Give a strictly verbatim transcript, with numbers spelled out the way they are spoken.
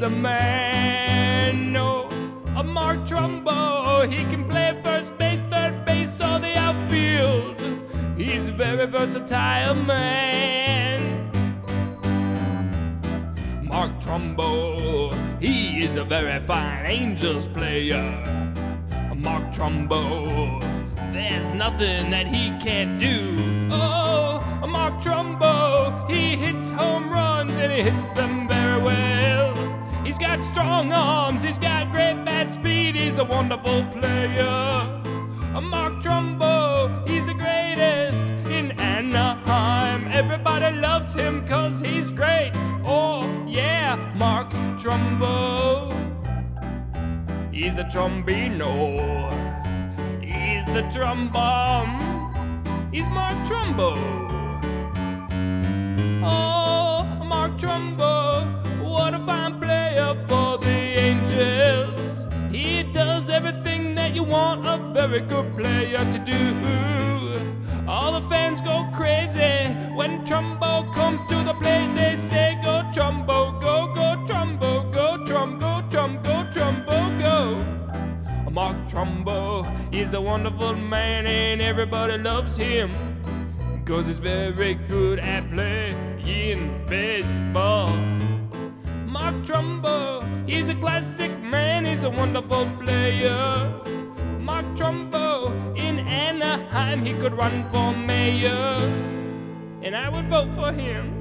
the man. No, a Mark Trumbo, he can play first base, third base, or the outfield. He's a very versatile man. Mark Trumbo, he is a very fine Angels player. Mark Trumbo, there's nothing that he can't do. Oh, Mark Trumbo, he hits home runs and he hits them very well. He's got strong arms, he's got great bat speed, he's a wonderful player. Mark Trumbo, he's the greatest in Anaheim. Everybody loves him cause he's great. Oh yeah, Mark Trumbo. He's the trombino. He's the trombone. He's Mark Trumbo. Oh, Mark Trumbo, what a fine player for the Angels. He does everything that you want a very good player to do. All the fans go crazy when Trumbo comes to the plate. They say, go Trumbo, go, go Trumbo, go Trum, go Trum, go Trumbo, go. Mark Trumbo is a wonderful man and everybody loves him because he's very good at playing baseball. Mark Trumbo, he's a classic man, he's a wonderful player. Mark Trumbo, in Anaheim, he could run for mayor, and I would vote for him.